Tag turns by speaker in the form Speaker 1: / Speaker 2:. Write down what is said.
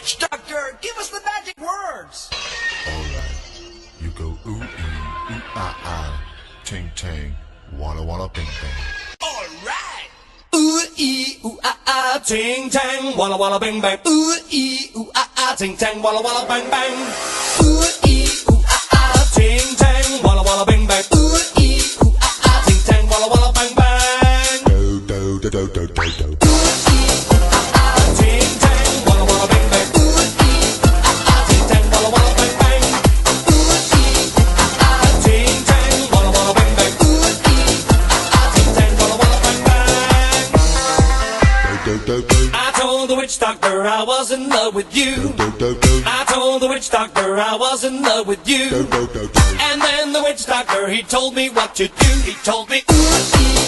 Speaker 1: witch doctor, give us the magic words.
Speaker 2: Alright, you go ooh ee, ooh ah ah, ting tang, walla walla bing bang.
Speaker 1: Alright.
Speaker 3: Ooh ee ooh ah ah, ting tang, walla walla bang bang. Ooh ee ooh ah ah, ting tang, walla walla bang bang. Ooh ee ooh ah ah, ting tang, walla walla bang bang. Ooh ee ooh ah ah, ting tang, walla walla bang bang.
Speaker 2: Do do do do do do do.
Speaker 3: I told the witch doctor I was in love with you. I told the witch doctor I was in love with you. And then the witch doctor, he told me what to do. He told me, ooh,